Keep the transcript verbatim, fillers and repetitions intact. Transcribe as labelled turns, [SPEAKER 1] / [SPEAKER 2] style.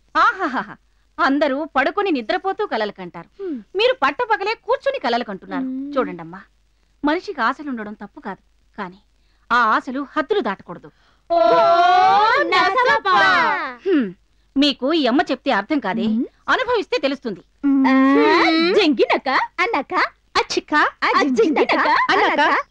[SPEAKER 1] ఆహాహా అందరూ పడుకొని నిద్రపోతూ కలలు కంటారు. మీరు పట్టపగలే కూర్చుని కలలు కంటున్నారు. చూడండమ్మా, మనిషికి ఆశలుండడం తప్పు కాదు, కానీ ఆ ఆశలు హద్దులు దాటకూడదు. మీకు ఈ అమ్మ చెప్తే అర్థం కాదే, అనుభవిస్తే తెలుస్తుంది.
[SPEAKER 2] జంగినక అన్నక అచ్చిక అన్నక